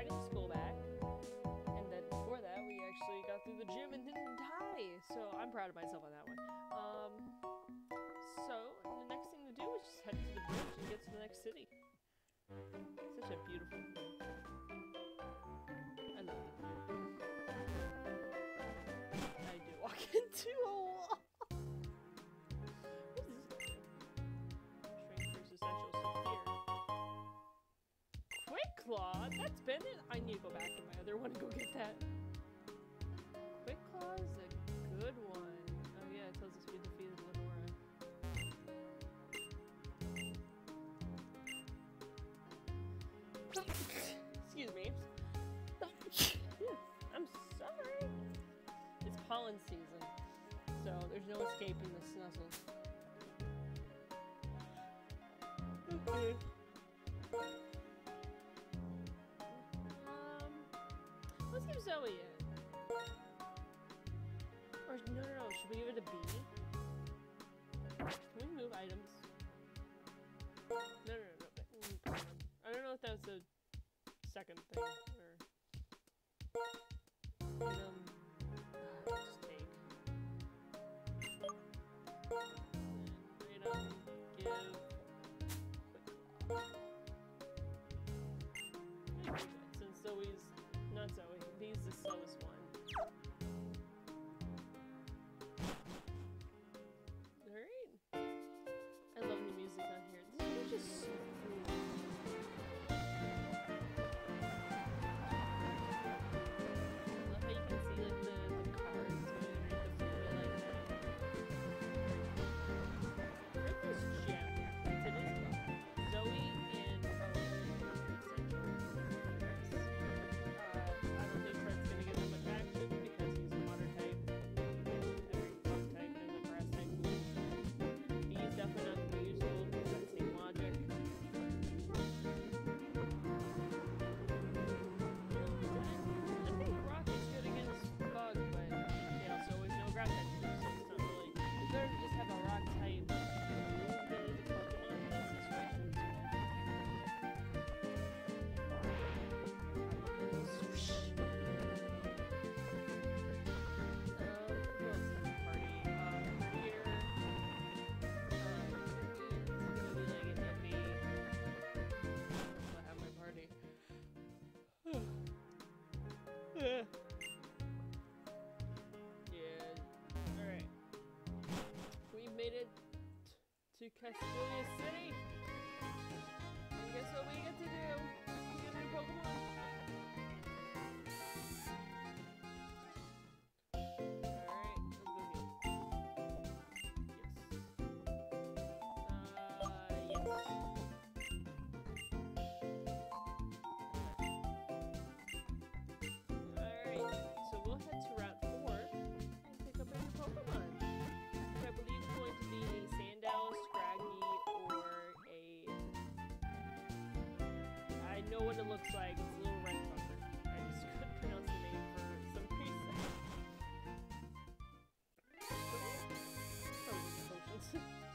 riding school back. And then before that, we actually got through the gym and didn't die. So I'm proud of myself on that one. So the next thing to do is just head to the bridge and get to the next city. Such a beautiful thing. I love the view. I do walk into a wall. What is this? Strength versus essentials here. Quick Claw? That's been it? I need to go back in my other one and go get that. Quick Claw is a good one. Oh yeah, it tells us we defeated Lenora. Excuse me. I'm sorry. It's pollen season, so there's no escaping the snuzzles. Okay. Let's give Zoe it. Or no, should we give it a B? Can we move items? No. I don't know if that's the second thing or just take. Item, give, quick. Since Zoe's not Zoe, B's the slowest one. Alright. I love the music on here. This is just so cool. I love how you can see like the cards underneath the food like that. Where's this gem? It is Zoe and I don't think Fred's gonna get that much action because he's a water type. Every rock type and the grass type moves. He's definitely not gonna be useful because that same logic. I think rock is good against bug, but they also always know ground type moves, so it's not really. It's better to just have a rock type move the Pokemon in those situations. Yeah. Alright. We made it to Castilia City. And guess what we get to do? We get a new Pokemon. Alright, let's go here. Yes. Yes. Alright, so we'll head to Route 4 and pick up a new Pokemon. Which I believe is going to be a Sandile, Scraggy, or a... I know what it looks like. It's a little red fucker. I just couldn't pronounce the name for some reason. Probably potions.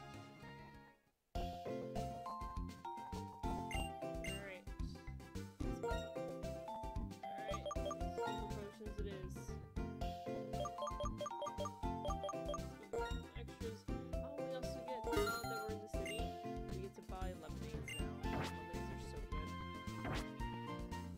Alright. Alright, super potions it is. Extras. Oh, we also get, now that we're in the city, we get to buy lemonades now. Lemonades are so good.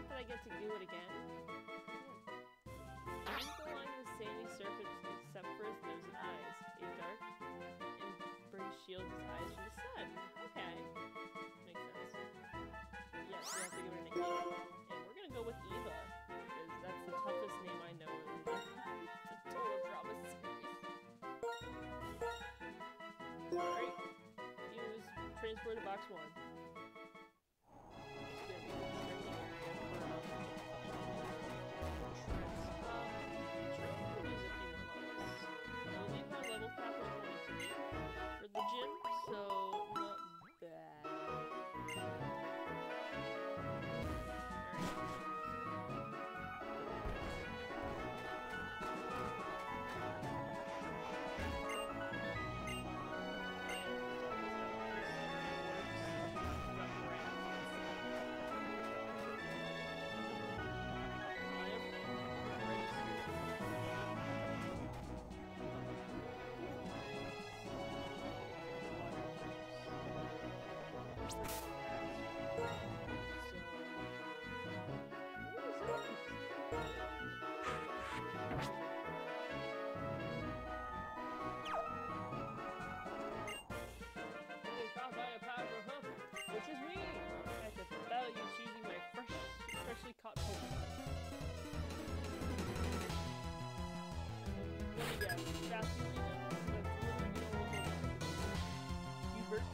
fact that I get to do it again. He's the line of the sandy surface except for his nose and eyes. A dark embrace shields his eyes from the sun. Okay. Makes sense. Yes, we have to give her a nickname. And we're gonna go with Eva, because that's the toughest name I know in the total drama series. Alright. Use transport to box 1. For the gym, so not bad. Which is me! I have to battle you choosing my freshly caught Pokémon. What do you got? Sassy Rita? Hubert?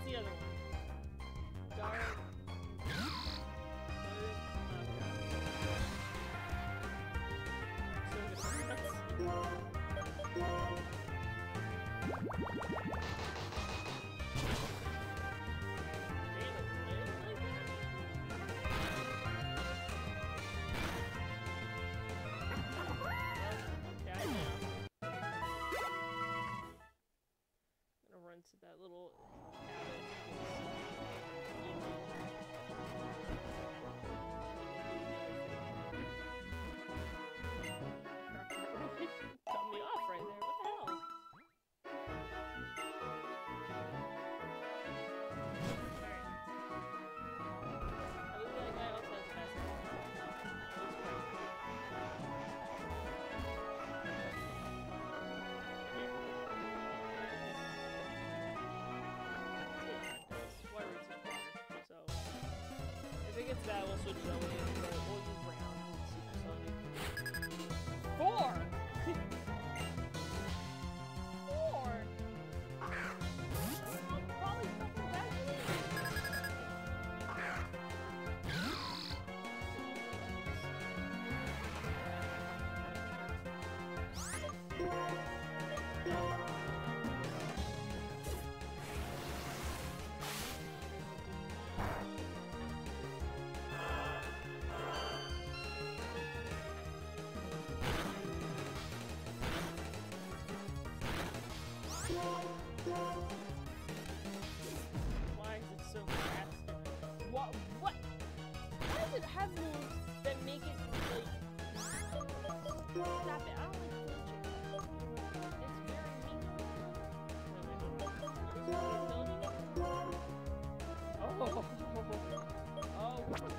What's the other one? Dark. To that little cut me off right there. What the hell? I believe that guy also has a basketball. If it gets that, we'll switch it away. We'll use round supersonic. 4! 4! Probably fucking bad. Why is it so fast? What? Why does it have moves that make it like... Stop it, I don't like glitching. It's very mean. Oh! Oh!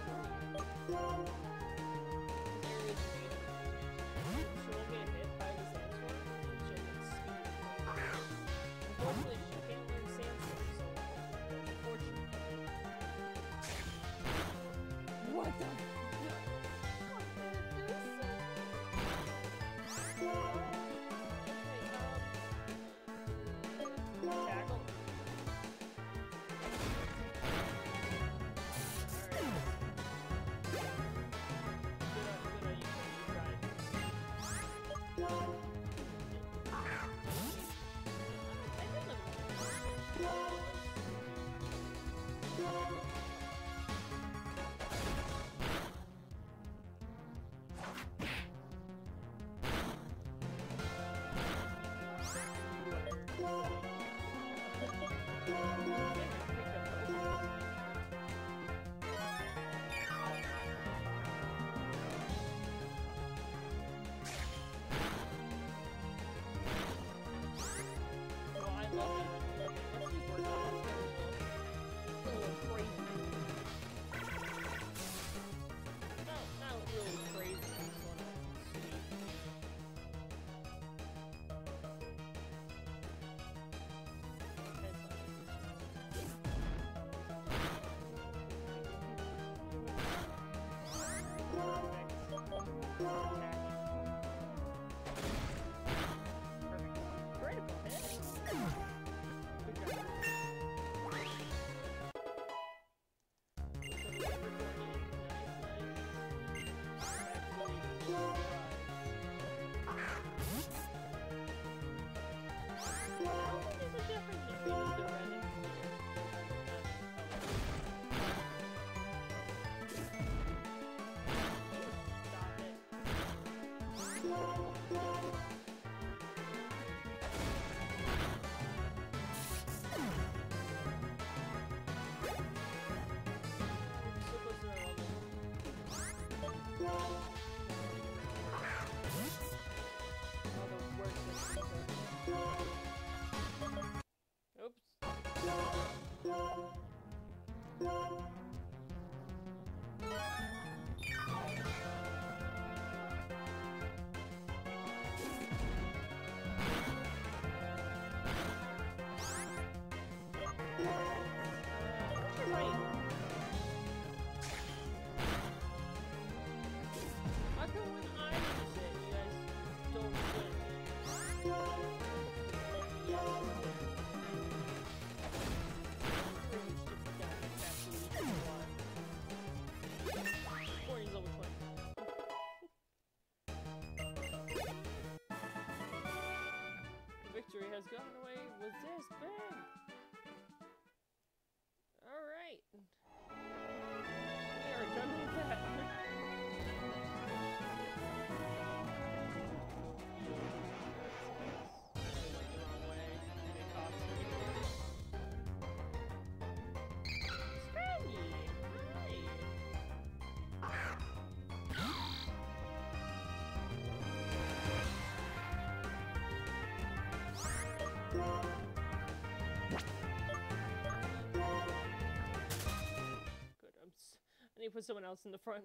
She'll get hit by the sandstorm, and she'll get speed. Unfortunately, she can't learn sandstorm, so unfortunately. What the? Tackle. gotten away with this big. Alright. We are done with that. I need to put someone else in the front.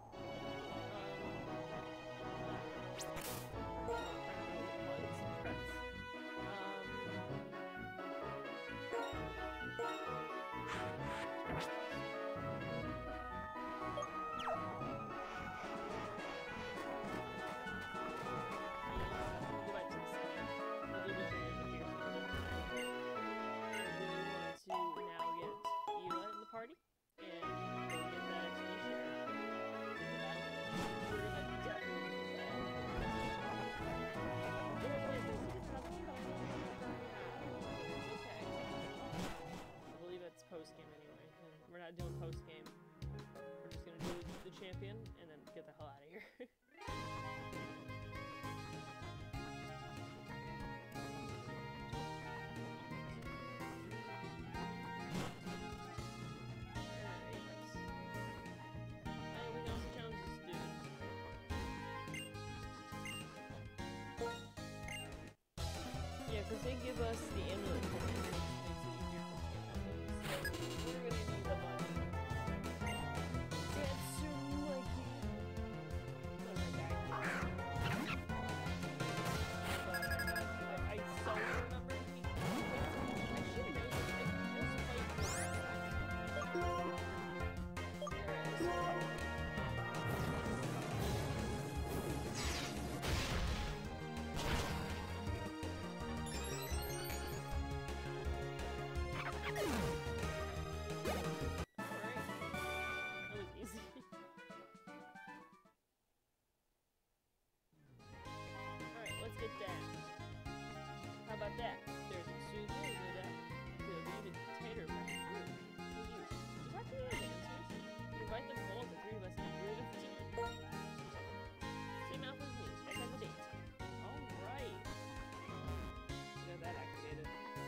Post-game anyway. We're not doing post-game. We're just gonna do the champion and then get the hell out of here. Anything else challenges, dude? Yeah, because they give us the amulet coins. We're gonna need the money. That's so lucky. I so remember I should know this. Get that. How about that? There's a Suzu and a tater bread. Is that the answers? Invite them all, the three of us, and we're the team. Same outfit as me. Let's have a date. Alright. Got that activated.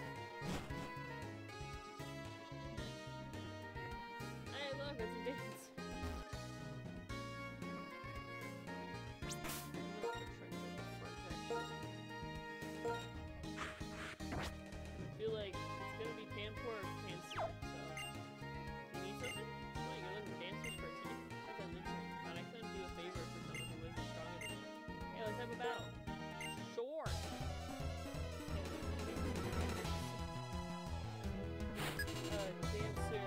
Hey, look, it's a date. I feel like it's gonna be Panpour or Pansy, so you need something? Oh, you're looking for dancers for a team? That sounds interesting. But I couldn't do a favor for someone who isn't stronger than me. Hey, let's have a battle. Sure. Dancer.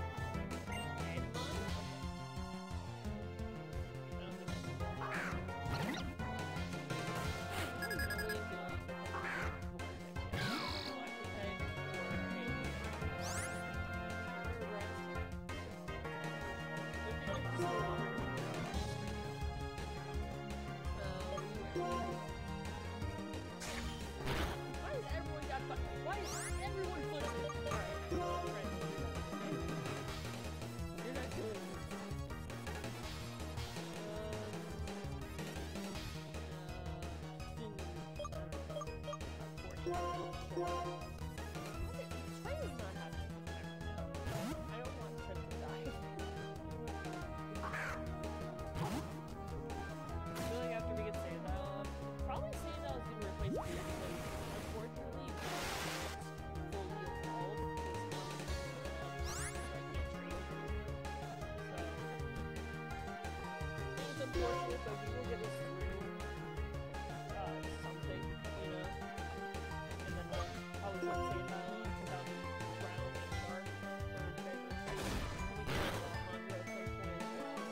Unfortunate, but we will get us through something, you know. And then I was going to say about Brown and Sharp or whatever. We can have 100 at some point.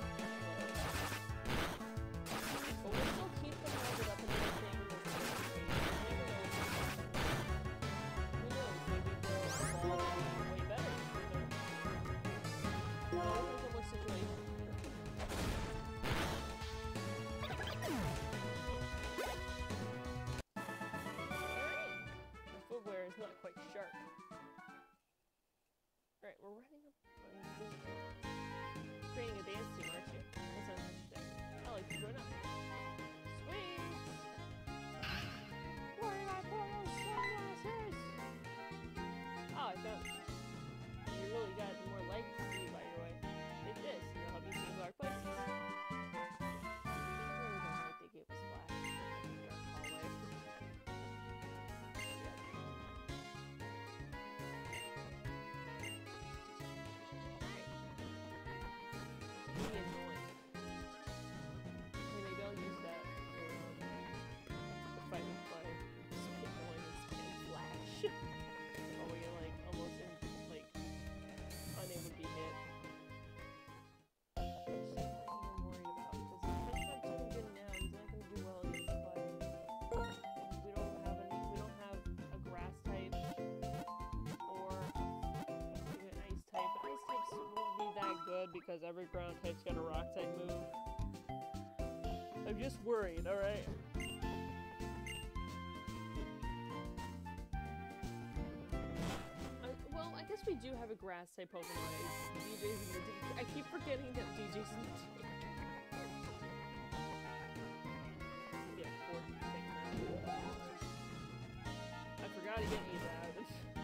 But we'll still keep them loaded up and everything. Who knows? Maybe they'll evolve way better. You know? It depends on what situation. Join up. Sweet! Where did I put those sunglasses? Oh, I found them. You really got more light to see by your way. Take this, and it'll help you see dark places. I really don't think it was flash. Dark hallway. Really annoying. I mean, they don't use that for the fight and play. It's so annoying and spin flash. Oh, where you're like almost in, like unable to be hit. It's just something I'm worried about because he's not doing good now. He's not going to do well against clay. We don't have a grass type or even an ice type. But ice types won't be that good because every ground type's got a rock type move. I'm just worried, alright? Well, I guess we do have a grass type Pokemon. DJ's in the team. I keep forgetting that DJ's in the team. Yeah, 14 now. I forgot to get these out.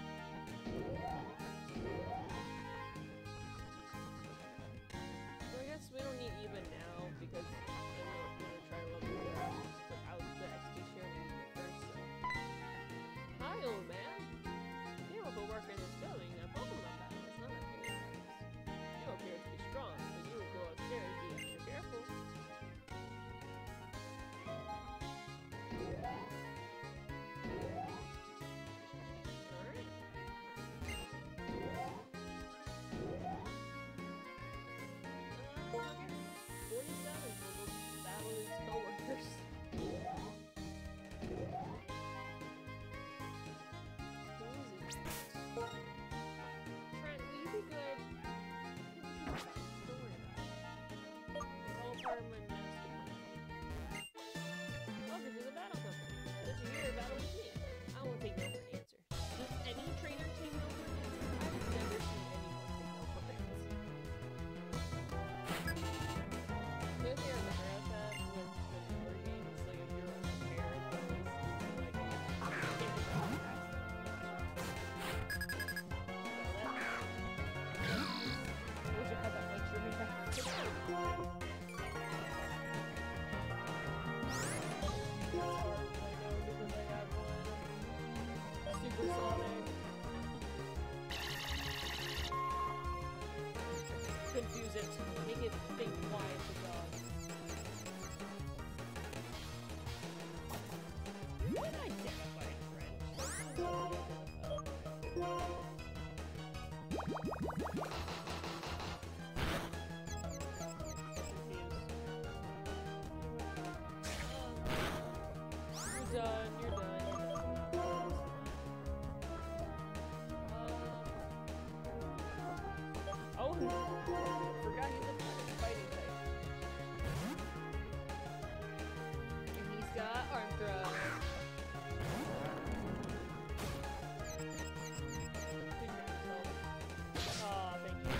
So I guess we don't need even now because I'm gonna try to level it up without the XP share we need first. So. Hi, old man. You will work in this building in a Pokemon battle. It's not a Pokemon battle. You appear to be strong, but you will go upstairs. Be extra careful. Alright. 47 for the battle his coworkers. Trent, will you be good? Don't worry about it. It's all part of my master plan. Welcome to the battle company. Since you're here, battle with me. I won't take no for an answer. Does any trainer take no for an answer? I've never seen anyone take no for an answer. The only thing I'm better at that with newer games, like if you're unprepared, but at least like I can't figure out fast. Wish I had that luxury back. Supersonic. Confuse it. Make it think why it's a dog. When identify a friend. You're done. You're done. Oh, forgot he's a fighting type. And he's got arm thrust. Aw, thank you.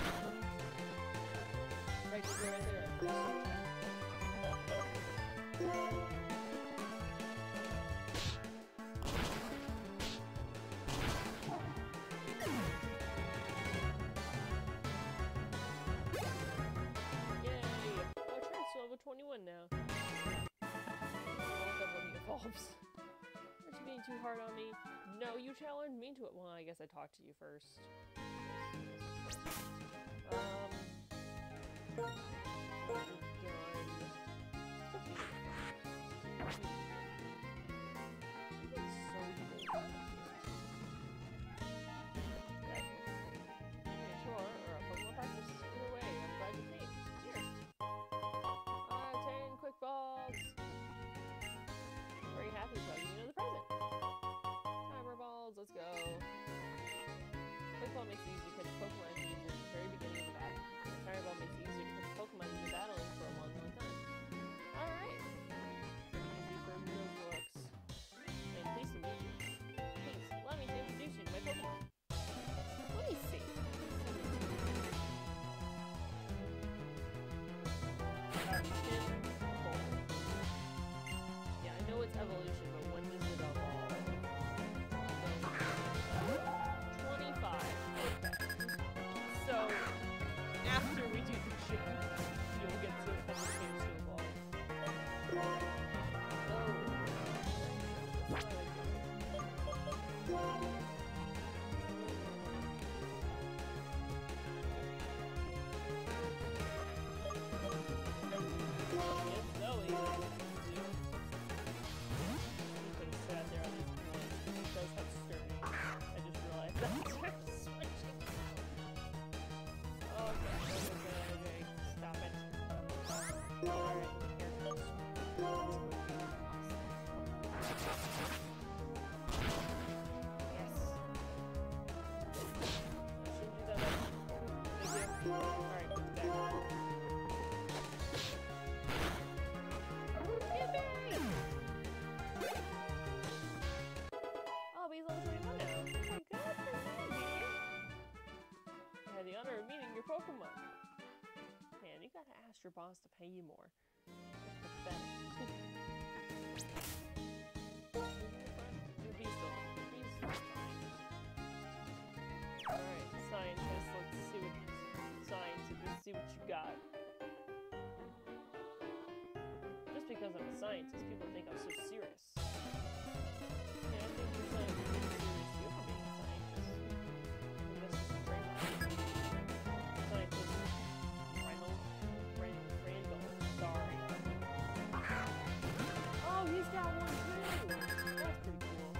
Right there. Level 21 now. When he evolves. Aren't you being too hard on me? No, you challenged me to it. Well, I guess I talked to you first. Balls. Very happy plugging into the present. Timer balls, let's go. Quick ball makes it easier to catch Pokemon at the very beginning of the battle. Timer ball makes it easier to catch Pokemon you've been battling for a long, long time. Alright. Pretty easy for asked your boss to pay you more. That's pathetic. Your bee's still fine. Alright, scientist, let's see what you got. Just because I'm a scientist, people think I'm so serious. Yeah, I think you're saying you're serious too for being a scientist. I think that's just a trademark. Scientist Randall. Sorry. Oh, he's got one too! That's pretty cool.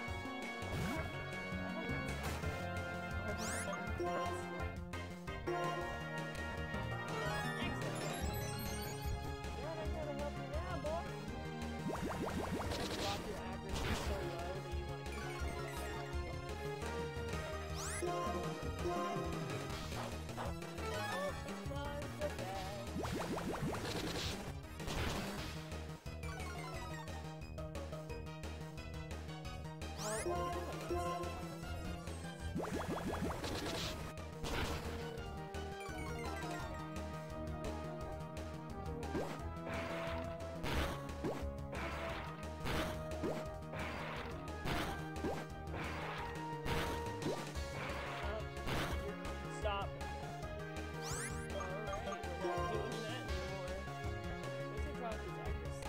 Stop. Alright, we're not doing that anymore. What's the problem with accuracy?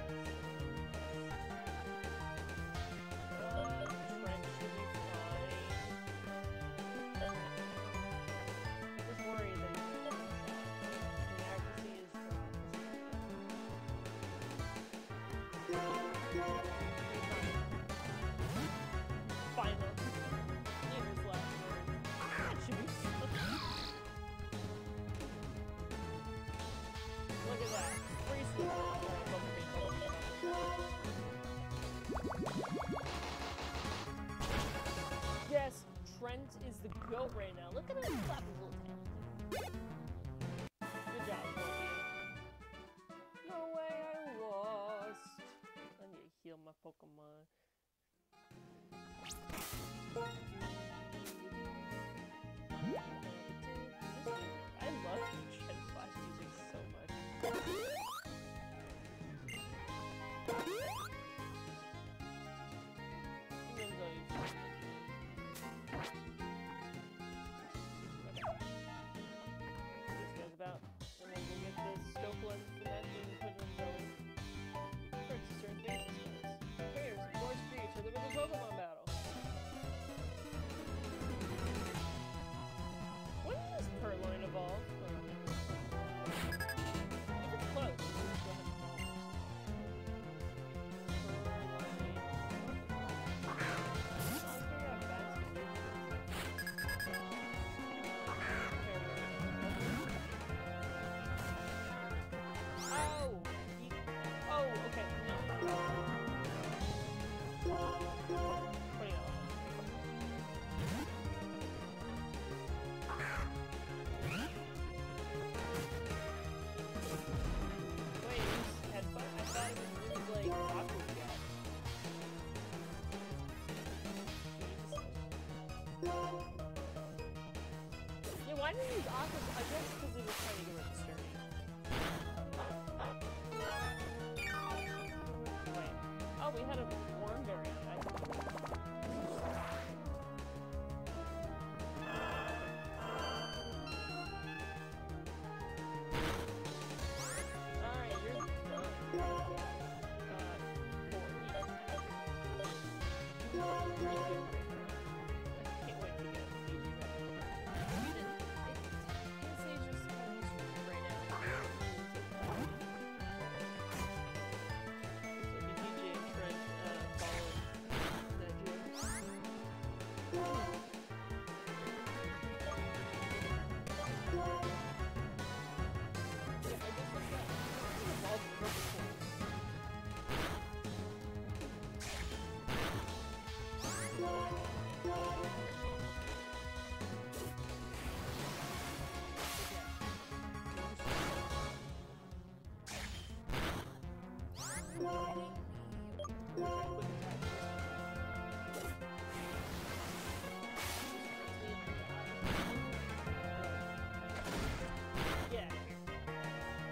Trent should be fine. Just worry that the accuracy is dropped. Final. Leader's last word. That should be look at that. Free switch. Yes, Trent is the GOAT right now. Look at him flap his little tail. Good job, Loki. No way I lost. I need to heal my Pokemon. I love Gen 5 music so much. This goes about, and then we'll get this scope lens for that and put it in Zoe. First, certain bases cards. Pairs, more speed, so there was a Pokemon battle. When did this Purloin evolve? If it's close, we'll just go ahead and follow this. Oh, okay. No. Why did he use Aqua? I guess because he was trying to get rid of Sturdy. Wait. Oh, we had a worm variant. Alright, you're done. Can't wait to get PG back. Yeah.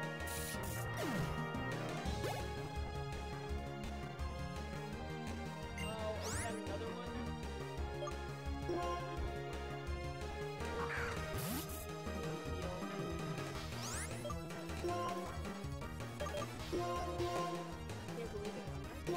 Can't believe it.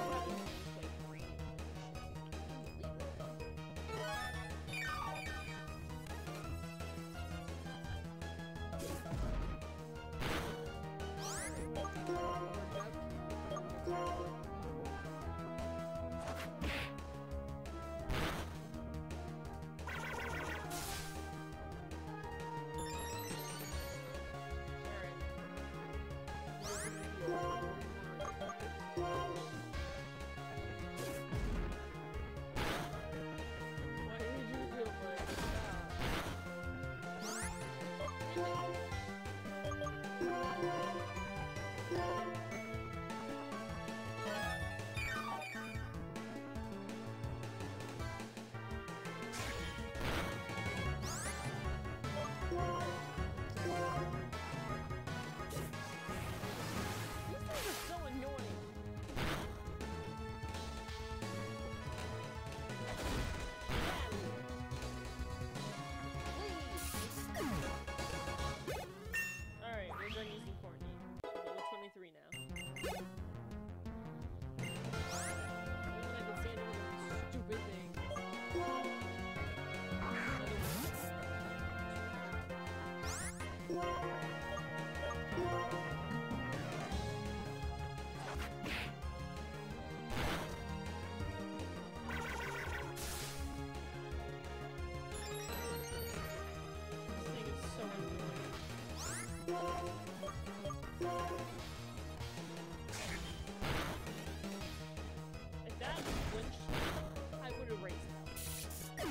If that flinched, I would have raised it.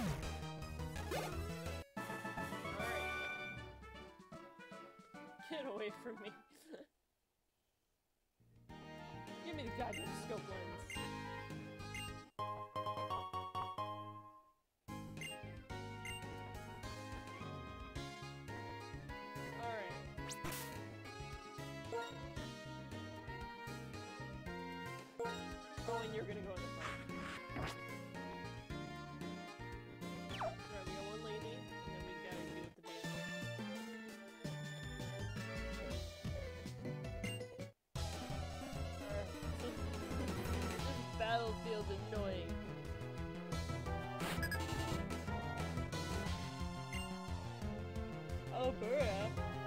Alright. Get away from me. Give me the goddamn scope lens. Oh, and you're gonna go in the front. Alright, we got one lady, and then we gotta deal with the bandit. This battlefield's annoying. Oh, bruh.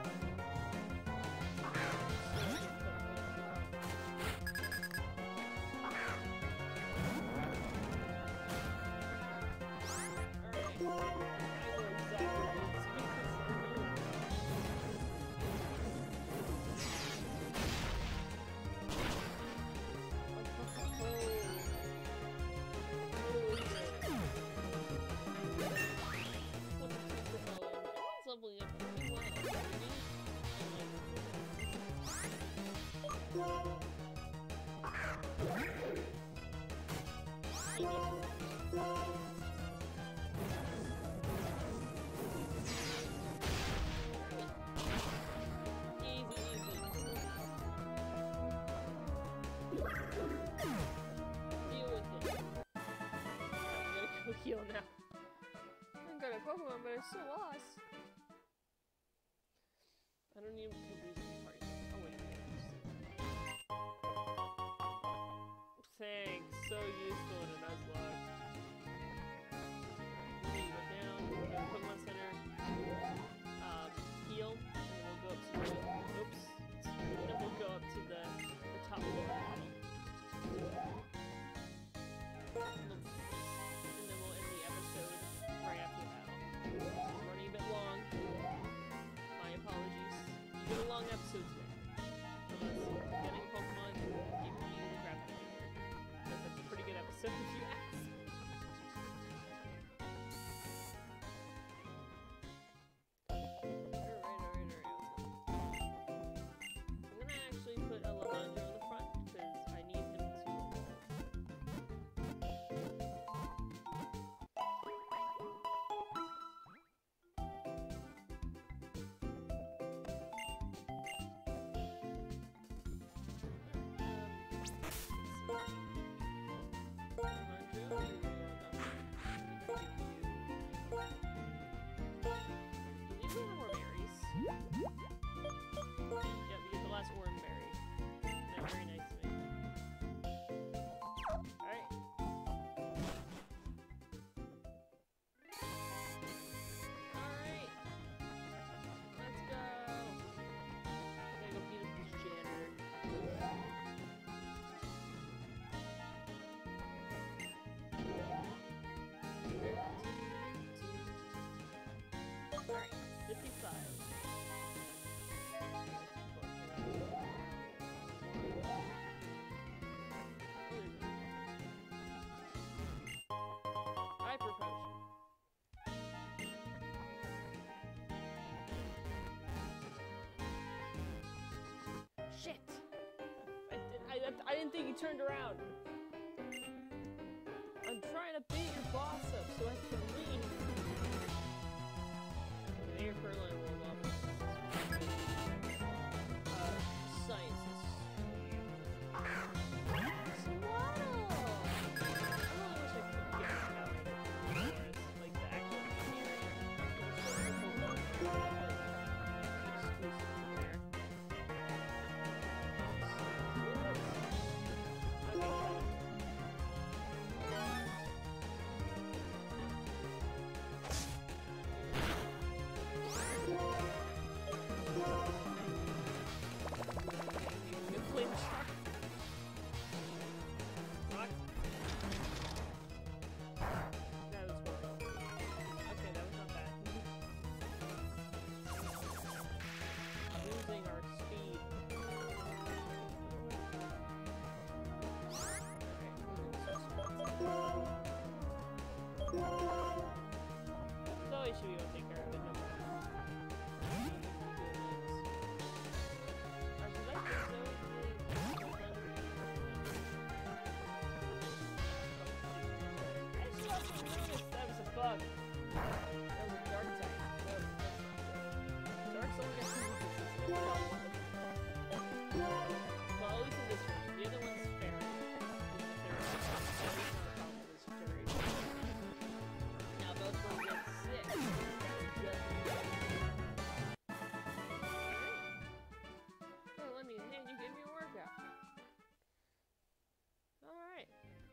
Heal now. I got a Pokémon, but I'm so lost. I don't even complete the party. Oh wait. Thanks. So useful in a Nuzlocke. Okay, you go down. Go to Pokemon Center. Heal, and then we'll go up to the. Oops. And then we'll go up to the top floor battle. Right after the battle. This is running a bit long. My apologies. You get a long episode today. Unless getting a Pokemon giving you the crap out of here. That's a pretty good episode if you ask. Alright. I'm gonna actually put a Lavandra in the front because I need him to evolve. I propose. Shit! I didn't think you turned around. I'm trying to beat your boss up so I can leave. Okay, your Perlin will love it. Sciences. Swaddle! I really wish I could get out of it. Like the actual engineering. Should be able to take care of it, no problem. That was a bug. That was a dark type. Dark soul gets well, at least in this one. The other one's fair. Now both of them get 6. Oh, let me hand you give me a workout. Alright.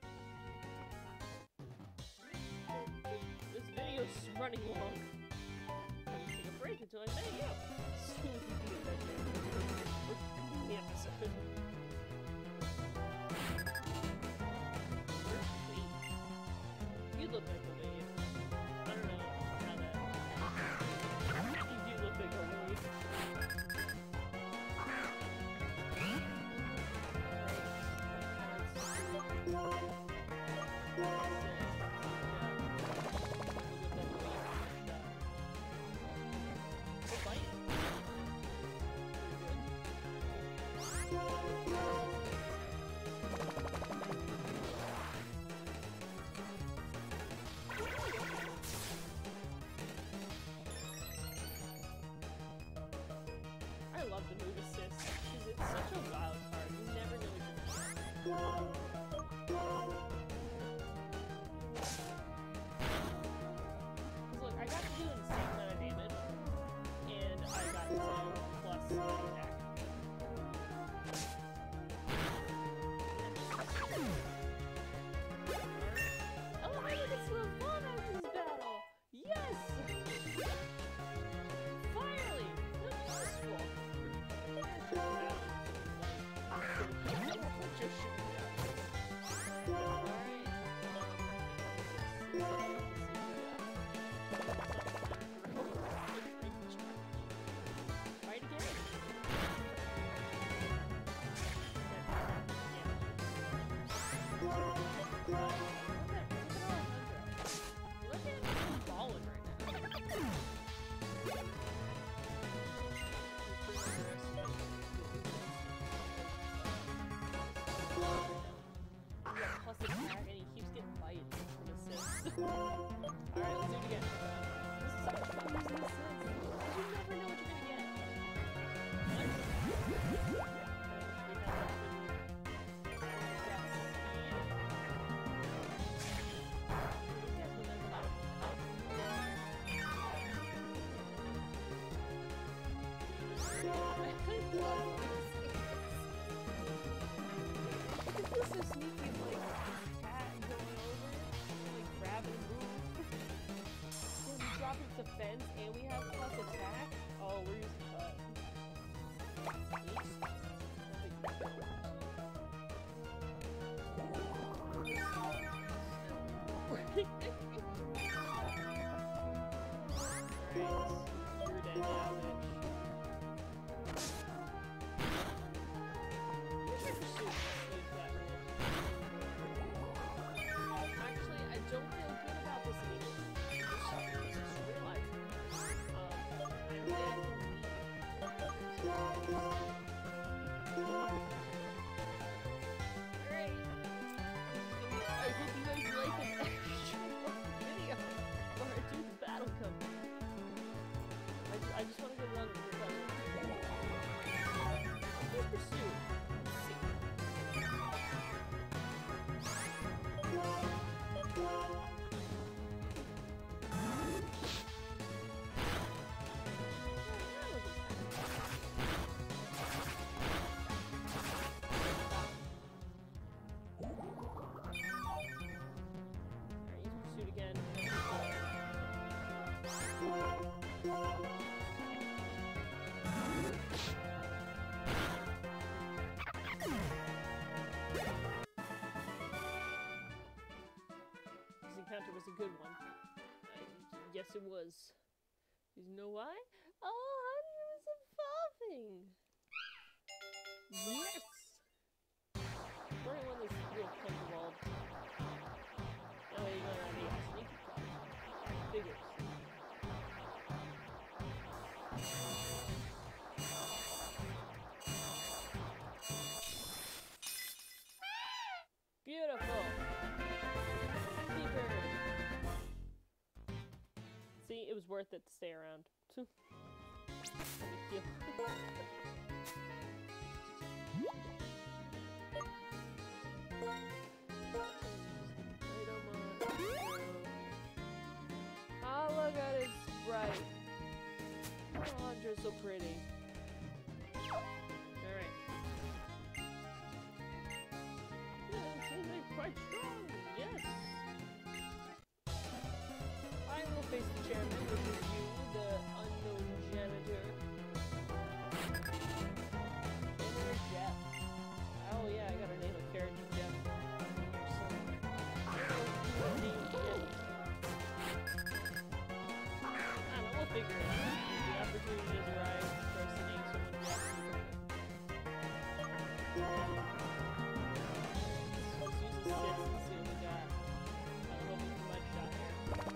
This video's running long. I'm gonna take a break until I thank you. Soon as we get that there. We're ending the episode. Where's the wave? You look like a wave. I don't know how that. You do look like a wave. I love the move assist because it's such a wild card. You never know what you're doing. Because look, I got to do an insane amount of damage, and I got to plus attack. Oh, I get to swim fun after this battle! Yes! Finally! Look at this one! Fight again! Look at him balling right now. Plus attack, and he keeps getting bites from assist. Alright, let's do it again. This is so much fun using assists, because you never know what you're gonna get. This is so sneaky, like cat going over, like grab and move. So we drop its defense and we have plus attack. Oh, we're using cut. Oops. Alright, you're dead. Alright. I hope you guys like this extra video where I do the battle cup. I just want to get one with Pursuit. Let's see. Encounter was a good one. Yes, it was. You know why? Oh, Hunter was evolving! Yes! First one is real evolved. That way you're gonna be a sneaky problem. Figures. Beautiful! See, it was worth it to stay around. No big deal. Oh, look at it, sprite. Oh, Hunter's so pretty. Alright. Yeah, it seems like quite strong. Yes. I will face the chairman, which is you, the unknown janitor. Name her Jeff. Oh yeah, I gotta name a character Jeff. I don't know, we'll figure it out. The opportunity has arrived for us to name someone Jeff. Let's use a 6 and see what we got. I'm hoping for my shot here.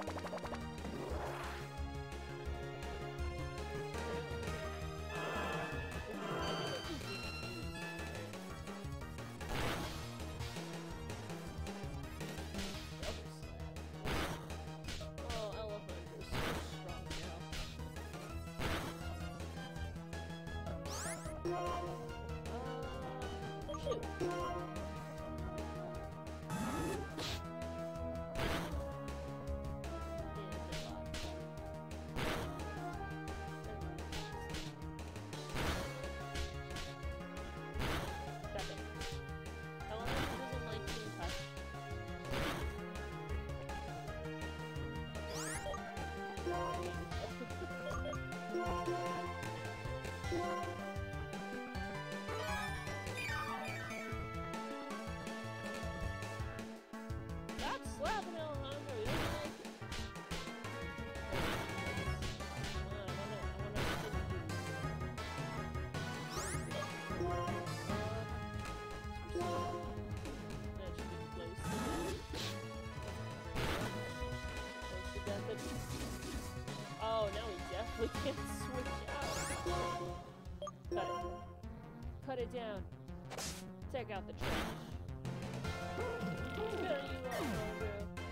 Oh, now we definitely can't switch out. Cut it. Cut it down. Take out the trash. There you are, bro.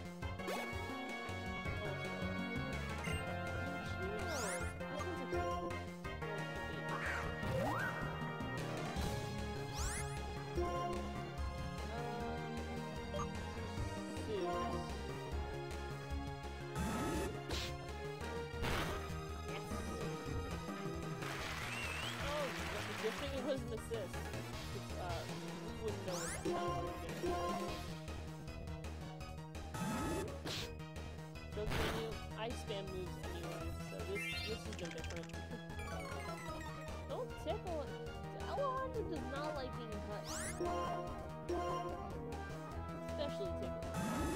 Good thing it was an assist. We wouldn't know what the hell we were doing. So I spam moves anyway, so this is no different. Don't tickle it. Alejandro does not like being touched. Especially tickle.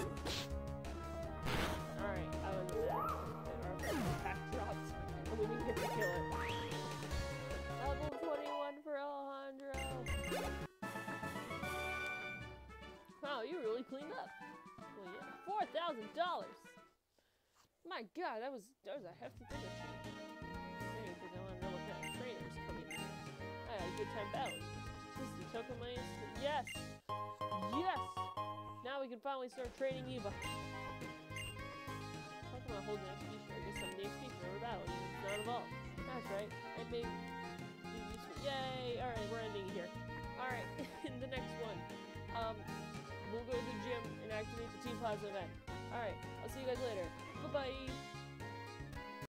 Alright, I was our attack dropped, and we didn't get to kill it. Level 21 for Alejandro. Wow, you really cleaned up. Well, yeah, $4,000. My God, that was a hefty thing. Maybe because I want to know what kind of trainers coming in. good time battling. This is the Tokamais. Yes! Yes! Now we can finally start training Eva. Pokemon holding XP share gets some of the XP for every battle, even if it's not evolved. That's right. I made it useful. Yay! Alright, we're ending here. Alright, in the next one, we'll go to the gym and activate the Team Plaza event. Alright, I'll see you guys later. Bye-bye!